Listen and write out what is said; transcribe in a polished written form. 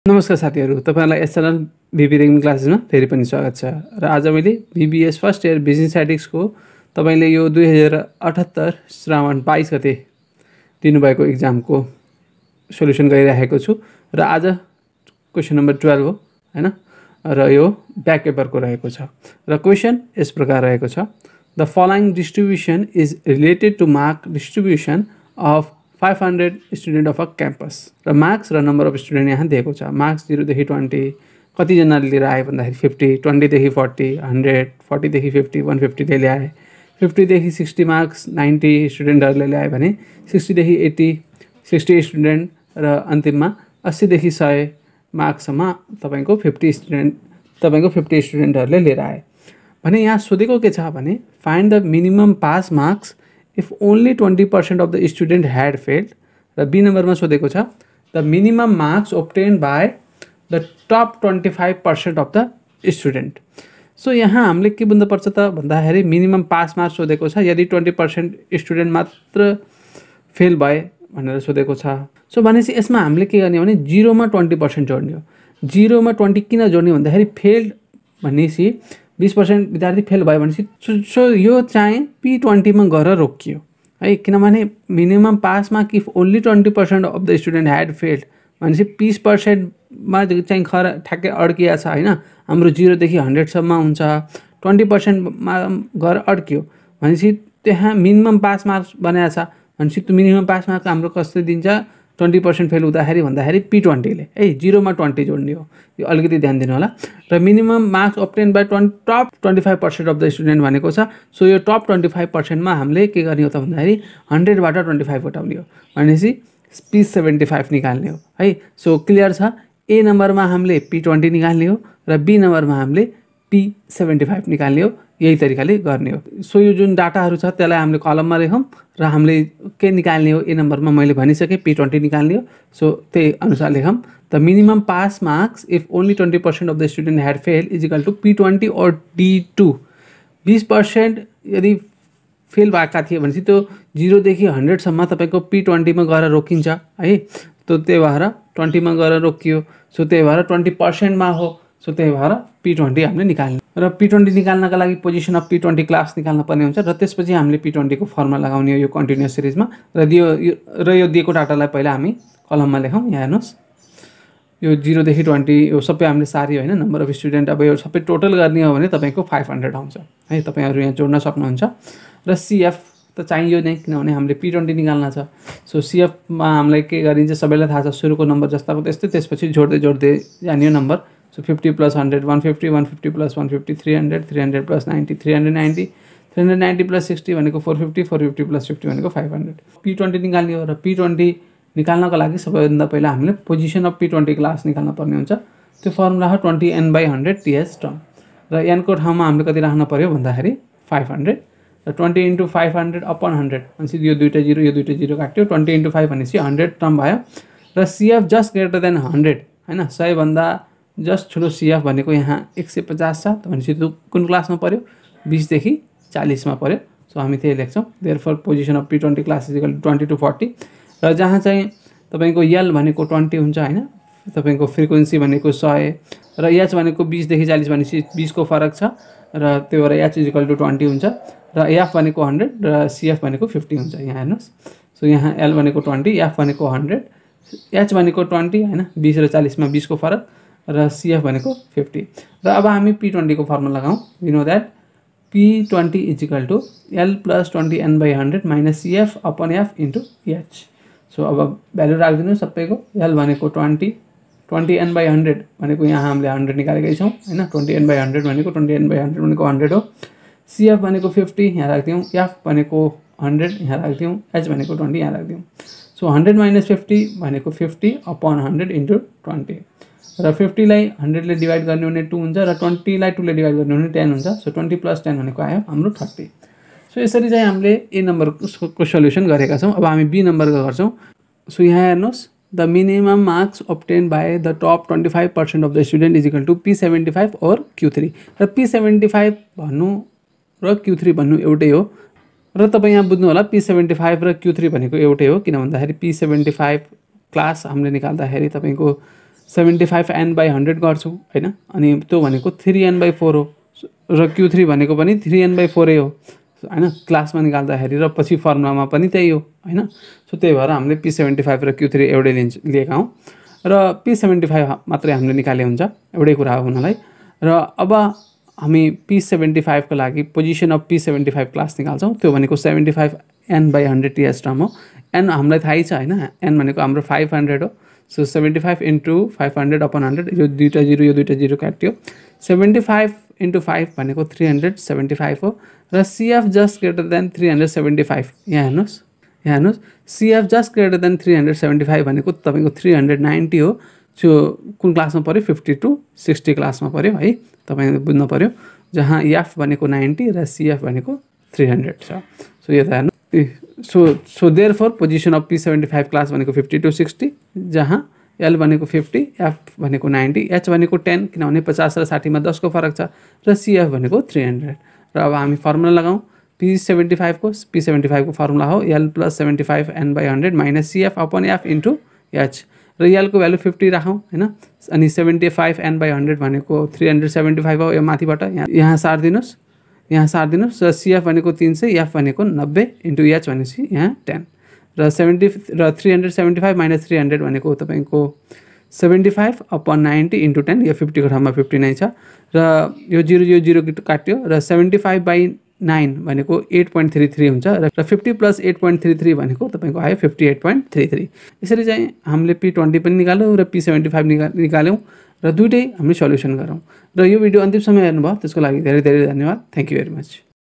नमस्कार साथीहरु, तपाईहरुलाई यस च्यानल भिबी रेग्मी क्लासेसमा फेरि पनि स्वागत छ। र आज मैले VBS first year business statistics को तपाईले यो 2078 श्रावण 22 गते दिनुभएको एक्जामको सोलुसन गरिरहेको छु र आज क्वेशन नम्बर 12 हो हैन र यो ब्याक पेपरको रहेको छ र क्वेशन यस प्रकार रहेको छ। The following distribution is related to mark distribution of 500 student of a campus र मार्क्स र नम्बर अफ स्टुडेन्ट यहाँ दिएको छ। मार्क्स 0 देखि 20 कति जनाले लिएर आए भन्दाखेरि 50, 20 देखि 40, 100, 40 देखि 50, 150 ले ल्याए, 50 देखि 60 मार्क्स 90 स्टुडेन्टहरुले ल्याए भने 60 देखि 80 60 स्टुडेन्ट र अन्तिममा 80 देखि 100 मार्क्ससम्म तपाईको 50 स्टुडेन्टहरुले लिएर आए भने यहाँ सोधेको के छ भने find the minimum pass marks if only 20% of the student had failed र बी नम्बरमा सोधेको छ the minimum marks obtained by the top 25% of the student। So यहाँ हामीले के बुझ्नु पर्छ त भन्दाखेरि मिनिमम पास मार्क्स सोधेको छ, यदि 20% स्टुडेन्ट मात्र फेल भए भनेर सोधेको छ। सो भनेपछि यसमा हामीले के गर्ने भने 0 मा 20% जोड्ने हो। 0 मा 20 किन जोड्ने भन्दाखेरि फेल्ड भनेपछि 20% विद्यार्थी फेल भयो भनेपछि सो यो चाहिँ P20 मा गएर रोकियो है, किनभने minimum pass mark if only 20% of the student had failed भनेपछि 20% मा चाहिँ ठ्याक्कै अड्किया छ हैन। हाम्रो 0 देखि 100 सम्म हुन्छ, 20% मा गएर अड्कियो भनेपछि त्यहाँ मिनिमम पास मार्क्स बनाएको छ भनेपछि त्यो मिनिमम पास मार्क्स हाम्रो कसले दिन्छ 20% फेल हुँदाखेरि भन्दाखेरि P20 ले है 0 मा 20 जोड्ने हो। यो अलिकति ध्यान दिनु होला। र minimum marks obtain by top 25% of the student भनेको छ। सो यो टप 25% मा हामीले के गर्ने हो त भन्दाखेरि 100 बाट 25 हटाउने हो भनेपछि P75 निकाल्ने हो है। सो क्लियर छ। ए नम्बरमा हामीले P20 निकाल्ने हो र बी नम्बरमा हामीले P75 निकाल्ने हो। यही तरिकाले गर्ने हो। सो यो जुन डाटाहरु छ त्यसलाई हामीले कलममा लेखौं र हामीले के निकाल्ने हो ए नम्बरमा मैले भनिसके P20 निकाल्ने हो। सो त्यही अनुसार लेखौं the minimum pass marks if only 20% of the student had fail is equal to P20 or D2। 20% यदि फेल भएका थिए भनेपछि त्यो 0 देखि 100 सम्म तपाईको P20 मा गएर रोकिन्छ है। तो त्यही भएर 20 मा गएर रोकियो। सो त्यही भएर 20% मा हो। सो त्यही भएर P20 हामीले निकाल्ने र P20 निकाल्नका लागि पोजिसन अफ P20 क्लास निकाल्न पर्ने हुन्छ र त्यसपछि हामीले P20 को फर्मुला लगाउने हो यो कन्टिन्युअस सिरिजमा र यो दिएको डाटालाई पहिला हामी कलममा लेखौं। यहाँ हेर्नुस् यो 0 देखि 20 यो सबै हामीले सारी हैन नम्बर अफ स्टुडेन्ट अब यो सबै टोटल गर्ने हो भने तपाईको 500 आउँछ है। तपाईहरु यहाँ जोड्न सक्नुहुन्छ र CF त चाहियो नै किनभने हामीले P20 निकाल्न छ। सो CF मा हामीले के गरिन्छ सबैलाई थाहा छ सुरुको नम्बर जस्ताको त्यस्तै त्यसपछि जोड्दै जानियो number. So 50 plus 100 150 150 plus 150 300 300 plus 90 390 390 plus 60 भनेको 450 450 plus 50 भनेको 500। P20 निकाल्ने हो र P20 निकाल्नको लागि सबैभन्दा पहिला हामीले पोजिसन अफ P20 क्लास निकाल्न पर्ने हुन्छ। त्यो फर्मुला हो 20n/100 TS टर्म र n को ठाउँमा हामीले कति राख्न पर्यो भन्दाखेरि 500 र 20 * 500 upon 100 भनेपछि यो दुईटा 0 काट्यो 20 * 5 भनेपछि 100 टर्म भयो र CF जस्ट ग्रेटर देन 100 हैन 100 भन्दा जस्ट ठुलो CF भनेको यहाँ 150 छ भनेपछि त्यो कुन क्लासमा पर्यो 20 देखि 40 मा पर्यो। सो हामी त्यही लेख्छौं therefore position of P20 class is equal to 20 to 40 र जहाँ चाहिँ तपाईको L भनेको 20 हुन्छ हैन, तपाईको फ्रिक्वेन्सी भनेको 100 र H भनेको 20 देखि 40 भनेपछि 20 को फरक छ र त्यो भएर H इज इक्वल टु 20 हुन्छ र F भनेको 100 र CF भनेको 50 हुन्छ। यहाँ हेर्नुस् सो यहाँ L भनेको 20 F भनेको 100 H भनेको 20 हैन 20 र 40 मा 20 को फरक र CF भनेको 50 र अब हामी P20 को फर्मुला लगाऊ। We know that P20 is equal to L plus 20n/100 minus CF upon F into H। So अब भ्यालु राख्दिनु सबैको L भनेको 20 20n/100 भनेको यहाँ हामीले 100 निकालेकै छौं हैन 20n/100 भनेको 20n/100 भनेको 100 हो। CF भनेको 50 यहाँ राख्दियौ, F भनेको 100 यहाँ राख्दियौ, H भनेको 20 यहाँ राख्दियौ। सो 100 - 50 भनेको 50 upon 100 into 20 र 50 लाई 100 ले डिवाइड गर्ने हो भने 2 हुन्छ र 20 लाई 2 ले डिवाइड गर्ने हो भने 10 हुन्छ। सो 20 + 10 भनेको आयो हाम्रो 30। सो यसरी चाहिँ हामीले ए नम्बरको सोलुसन गरेका छौं। अब हामी बी नम्बरको गर्छौं। सो यहाँ हेर्नुस् the minimum marks obtain by the top 25% of the student is equal to P75 or Q3 र P75 भन्नु र Q3 भन्नु एउटै हो र तपाई यहाँ बुझ्नु होला P75 र Q3 भनेको एउटै हो किन भन्दाखेरि P75 क्लास हामीले निकाल्दाखेरि तपाईको 75n/100 गर्छौँ हैन। अनि त्यो भनेको 3n/4 हो र Q3 भनेको पनि 3n/4 हो हैन, क्लासमा निकाल्दाखेरि र पछि फर्मुलामा पनि त्यही हो हैन। सो त्यही भएर हामीले P75 र Q3 एउटै लिएका हौँ र P75 मात्रै हामीले निकाले हुन्छ, एउटै कुरा हो हुनलाई। र अब हामी P75 को लागि पोजिसन अफ P75 क्लास निकाल्छौँ। त्यो भनेको 75n/100 TH टर्म हो। n हामीलाई थाहै छ हैन, n भनेको हाम्रो 500 हो। सो 75 * 500/100, यो दुईटा 0 यो दुईटा 0 काट्यो। 75 * 5 भनेको 375 हो र CF जस्ट ग्रेटर देन 375। यहाँ हेर्नुस् CF जस्ट ग्रेटर देन 375 भनेको तपाईको 390 हो। जो कुन क्लासमा पर्यो? 50 to 60 क्लासमा पर्यो है, तपाईले बुझ्नु पर्यो, जहाँ F भनेको 90 र CF भनेको 300 छ। सो यो त हेर्नु। So therefore position of P75 class भनेको 50 to 60, जहाँ L भनेको 50, F भनेको 90, H भनेको 10 किनभने 50 र 60 मा 10 को फरक छ, र CF भनेको 300। र अब हामी फर्मुला लगाउँ P75 को। P75 को फर्मुला हो L + 75n/100 - CF/F * H, र L को भ्यालु 50 राखौँ हैन। अनि 75n/100 भनेको 375 हो। यो माथिबाट यहाँ सार्दिनुस्, र CF भनेको 300, F भनेको 90 * H भनेपछि यहाँ 10, र 375 - 300 भनेको तपाईको 75/90 * 10, यो 50 को ठाउँमा 50 छ, र यो 0 काट्यो, र 75/9 भनेको 8.33 हुन्छ, र 50 + 8.33 भनेको तपाईको आयो 58.33। यसरी चाहिँ हामीले P20 पनि निकाल्यौँ र P75 निकाल्यौँ र दुईटै हामीले सल्युसन गरौँ। र यो भिडियो अन्तिमसम्म हेर्नुभयो त्यसको लागि धेरै धेरै धन्यवाद। Thank you very much.